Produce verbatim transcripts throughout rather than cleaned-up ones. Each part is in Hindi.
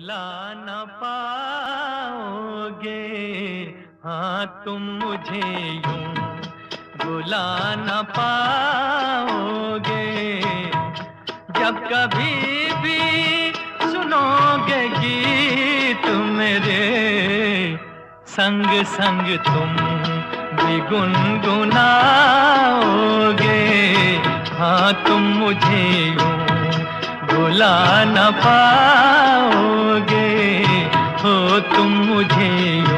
भुला न पाओगे। हाँ तुम मुझे यूं भुला न पाओगे। जब कभी भी सुनोगे गीत मेरे, संग संग तुम भी गुनगुनाओगे। हाँ तुम मुझे यूं भुला न पाओगे। हो तुम मुझे यूं।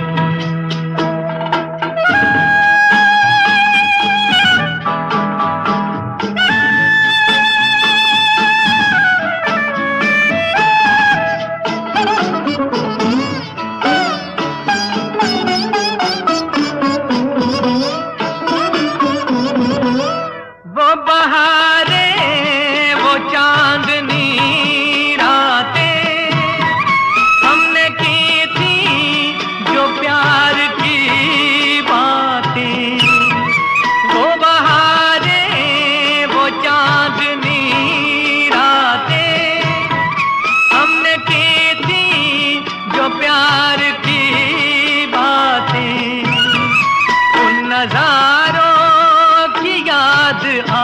वो बहारें, वो चांदनी रातें हमने की थी जो प्यार की बातें। वो बहारें, वो चांदनी रातें हमने की थी जो प्यार की बातें। उन नजारों याद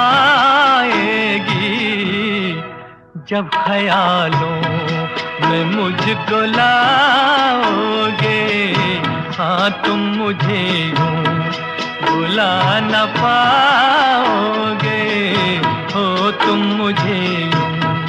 आएगी जब ख्यालों में मुझको लाओगे। हाँ तुम मुझे यूं भुला न पाओगे। हो तुम मुझे यूं।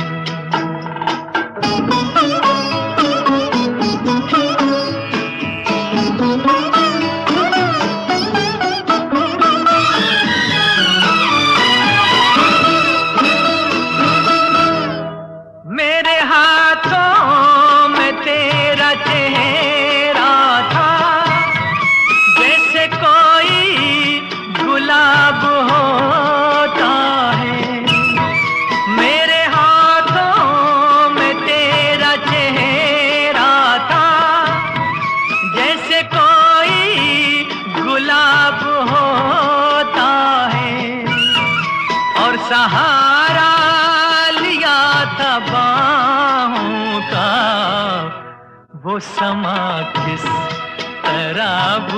मेरे हाथों में तेरा चेहरा था, जैसे कोई गुलाब होता है। मेरे हाथों में तेरा चेहरा था, जैसे कोई गुलाब होता है। और सहारा था बाहों का, वो समा किस तरह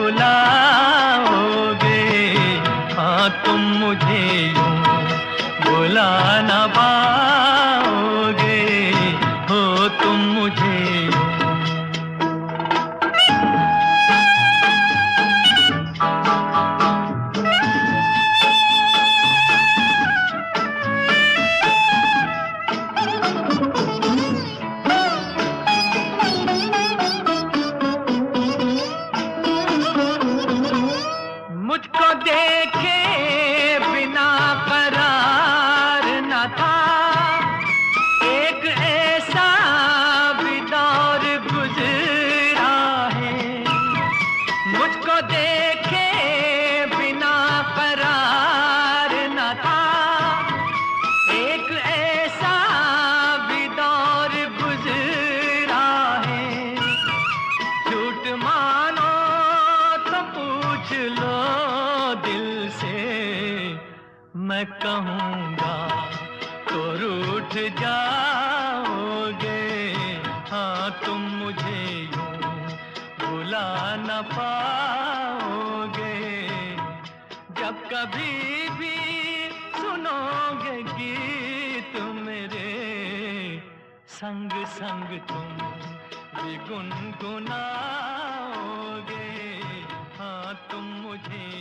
भुलाओगे। हाँ तुम मुझे यूं भुला न पाओगे। हो तुम मुझे यूं। मुझको देखे बिना करार न था, एक ऐसा भी दौर गुजरा है। मुझको देखे बिना करार न था, एक ऐसा भी दौर गुजरा है। झूठ मानो तो पूछ लो दिल से, मैं कहूँगा तो रूठ जाओगे। हाँ तुम मुझे यूं भुला न पाओगे। जब कभी भी सुनोगे गीत मेरे, संग संग तुम भी गुनगुनाओगे। हाँ तुम मुझे